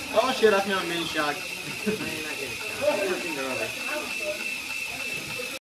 Oh shit, that's me on mini shock. No, you're not getting shot.